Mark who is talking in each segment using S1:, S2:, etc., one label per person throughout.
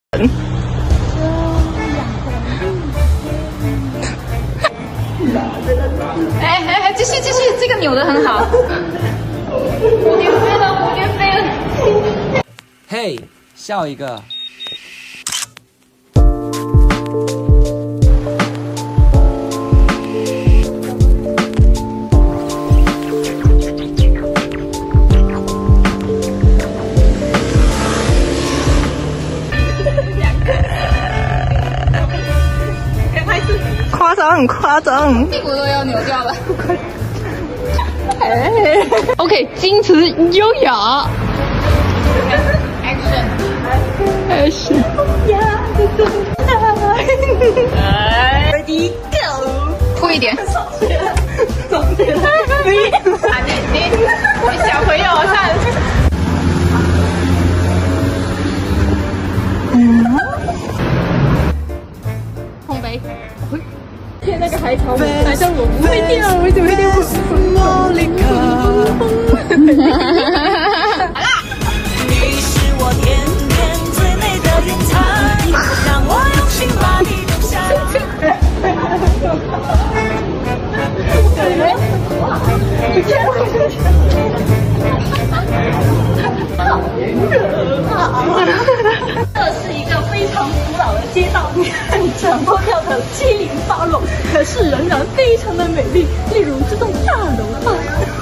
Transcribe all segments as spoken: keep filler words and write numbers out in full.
S1: 哎哎哎，继续继续，这个扭得很好。蝴蝶飞了，蝴蝶飞了。
S2: 嘿，笑一个。
S3: 夸张，很夸张，
S1: 屁股都要扭掉了。
S3: 哎 ，OK， 矜持优雅。Action，Action， Ready go，
S1: 哭一点。
S3: 总结了，你
S1: 你你小朋友看。
S3: 嗯。
S1: 空杯。
S3: 贴那个海草舞，海上我不会跳，我怎么会跳不？
S1: 好啦！
S4: 你是我天边最美的云彩，让我用心把你留下。这是一个非常古老的街道，你看整栋跳得七零八落，可是仍然非常的美丽。例如这栋大楼吧。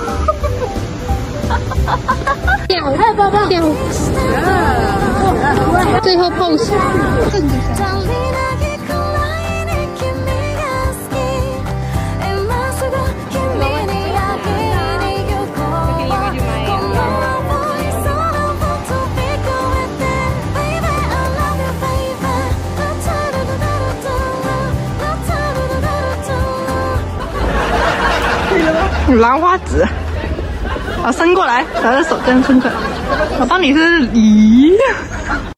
S1: 掉，还有抱抱掉。最后 pose 正着上。
S3: 兰花指，好伸过来，把这手这样伸过来，我帮你是咦。